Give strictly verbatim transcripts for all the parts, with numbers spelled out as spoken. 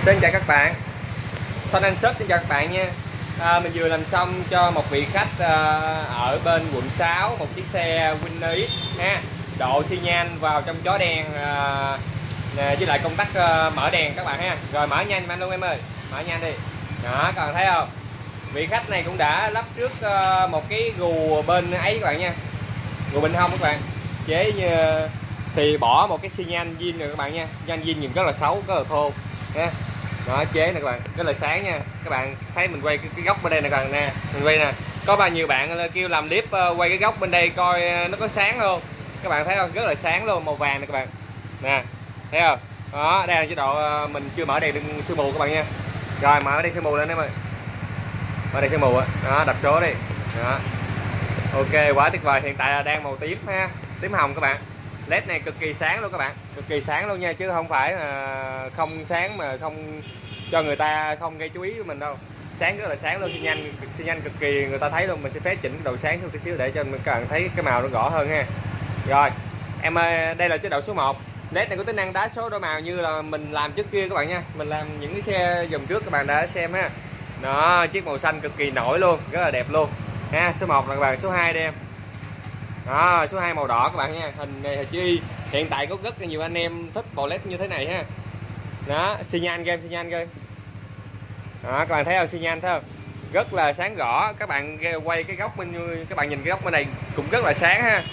Xin chào các bạn, Son Anh Shop xin chào các bạn nha. à, Mình vừa làm xong cho một vị khách à, ở bên quận sáu một chiếc xe Winner X ha. Độ xi nhan vào trong chó đen à, với lại công tắc à, mở đèn các bạn ha. Rồi mở nhanh anh luôn em ơi, mở nhanh đi. Đó, các bạn thấy không? Vị khách này cũng đã lắp trước à, một cái gù bên ấy các bạn nha, gù bên hông các bạn. Chế như thì bỏ một cái xi nhan zin rồi các bạn nha. Xi nhan zin nhìn rất là xấu, rất là thô nha. Đó, chế này các bạn, rất là sáng nha. Các bạn thấy mình quay cái, cái góc bên đây nè các bạn nè, mình quay nè. Có bao nhiêu bạn kêu làm clip uh, quay cái góc bên đây coi nó có sáng không? Các bạn thấy không? Rất là sáng luôn, màu vàng nè các bạn. Nè, thấy không? Đó, đây là chế độ uh, mình chưa mở đèn sương mù các bạn nha. Rồi mở đèn sương mù lên em ơi. Mở đèn sương mù á. Đó, đập số đi. Đó. Ok, quá tuyệt vời. Hiện tại là đang màu tím ha, tím hồng các bạn. Led này cực kỳ sáng luôn các bạn, cực kỳ sáng luôn nha, chứ không phải là không sáng mà không cho người ta không gây chú ý của mình đâu. Sáng rất là sáng luôn, xi nhan xi nhan cực kỳ người ta thấy luôn. Mình sẽ phép chỉnh cái độ sáng xuống tí xíu để cho các bạn thấy cái màu nó rõ hơn ha. Rồi em ơi, đây là chế độ số một. Led này có tính năng đá số đổi màu như là mình làm trước kia các bạn nha. Mình làm những cái xe dòng trước các bạn đã xem ha. Đó, chiếc màu xanh cực kỳ nổi luôn, rất là đẹp luôn ha. Số một là các bạn, số hai đây em. Đó, số hai màu đỏ các bạn nha, hình này là chữ Y. Hiện tại có rất là nhiều anh em thích bộ led như thế này ha. Đó, xi nhan game, xi nhan game. Đó, các bạn thấy không, xi nhan thấy không? Rất là sáng rõ. Các bạn quay cái góc bên, các bạn nhìn cái góc bên này cũng rất là sáng ha.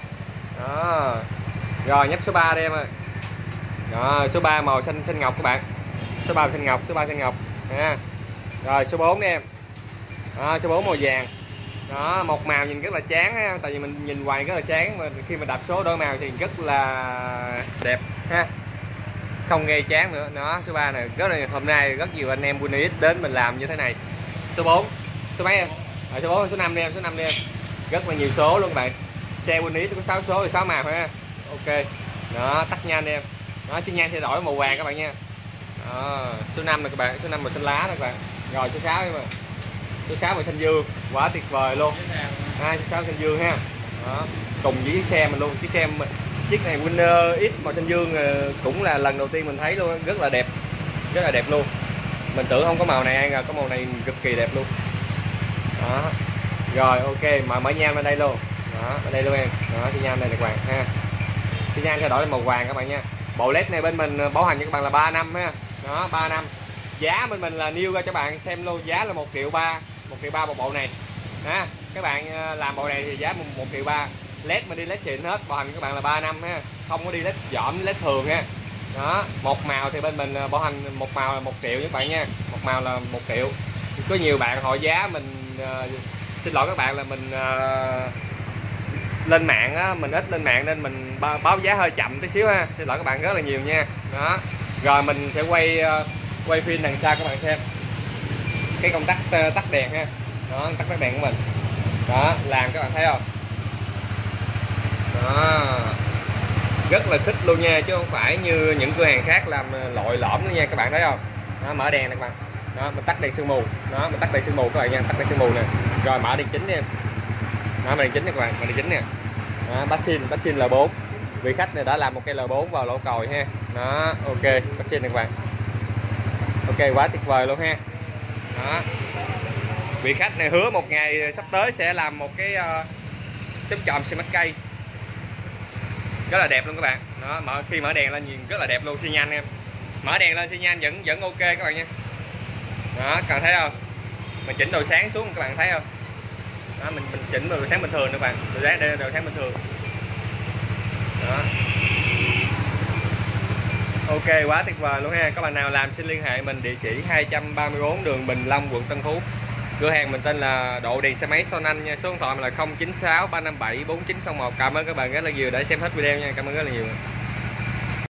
Đó. Rồi nhấp số ba đây em ơi. Đó, số ba màu xanh xanh ngọc các bạn. Số ba màu xanh ngọc, số ba xanh ngọc ha. Rồi số bốn đây em. Đó, số bốn màu vàng. Đó, một màu nhìn rất là chán ha, tại vì mình nhìn hoài rất là chán, mà khi mình đạp số đổi màu thì rất là đẹp ha, không gây chán nữa. Đó, số ba này rất là, hôm nay rất nhiều anh em Winner X đến mình làm như thế này. Số bốn, số mấy em? Ở số bốn, số năm đi em, số năm đi em. Rất là nhiều số luôn các bạn. Xe Winner X có sáu số thì sáu màu ha. Ok. Đó, tắt nhanh đi em. Đó, xi nhan thay đổi màu vàng các bạn nha. Đó, số năm này các bạn, số năm màu xanh lá này các bạn. Rồi số sáu em ơi. Số sáu màu xanh dương, quá tuyệt vời luôn. À, số sáu xanh dương ha. Đó, cùng với chiếc xe mình luôn. Chiếc xe chiếc này Winner X màu xanh dương cũng là lần đầu tiên mình thấy luôn, rất là đẹp, rất là đẹp luôn. Mình tưởng không có màu này, ai có màu này cực kỳ đẹp luôn. Đó. Rồi ok, mở mở nhan bên đây luôn. Đó, ở đây luôn em. Đó, xi nhan này các bạn ha. Xi nhan thay đổi màu vàng các bạn nha. Bộ led này bên mình bảo hành cho các bạn là ba năm ha. Đó, ba năm. Giá bên mình là nêu ra cho bạn xem luôn, giá là một triệu ba, một triệu ba một bộ này ha. Các bạn làm bộ này thì giá một triệu ba. Led mình đi led xịn hết, bảo hành các bạn là ba năm ha, không có đi led dỏm, led thường ha. Đó, một màu thì bên mình bảo hành một màu là một triệu các bạn nha, một màu là một triệu. Có nhiều bạn hỏi giá mình, uh, xin lỗi các bạn là mình uh, lên mạng á, mình ít lên mạng nên mình báo giá hơi chậm tí xíu ha, xin lỗi các bạn rất là nhiều nha. Đó, rồi mình sẽ quay uh, quay phim đằng xa các bạn xem cái công tắc uh, tắt đèn ha. Đó, tắt tắt đèn của mình. Đó, làm các bạn thấy không? Đó, rất là thích luôn nha, chứ không phải như những cửa hàng khác làm lội lõm nữa nha, các bạn thấy không? Đó, mở đèn nè các bạn. Đó, mình tắt đèn sương mù. Đó, mình tắt đèn sương mù các bạn nha, tắt đèn sương mù nè. Rồi mở đèn chính đi em. Đó, đèn chính nè các bạn, đèn chính nè. Đó, bát xin, bát xin L bốn. Vị khách này đã làm một cây L bốn vào lỗ còi ha. Đó, ok, bát xin nè các bạn. Ok, quá tuyệt vời luôn ha. Đó, vị khách này hứa một ngày sắp tới sẽ làm một cái uh, chấm chòm xi măng cây rất là đẹp luôn các bạn. Đó, mở khi mở đèn lên nhìn rất là đẹp luôn, xi nhan em. Mở đèn lên xi nhan vẫn vẫn ok các bạn nha. Đó, các bạn thấy không? Mình chỉnh độ sáng xuống các bạn thấy không? Đó, mình mình chỉnh độ sáng bình thường các bạn, độ sáng đây độ sáng bình thường. Đó. Ok, quá tuyệt vời luôn ha. Các bạn nào làm xin liên hệ mình, địa chỉ hai trăm ba mươi tư đường Bình Long, quận Tân Phú. Cửa hàng mình tên là Độ Đèn Xe Máy Son Anh nha. Số điện thoại là không chín sáu ba năm bảy bốn chín không một. Cảm ơn các bạn rất là nhiều đã xem hết video nha. Cảm ơn rất là nhiều.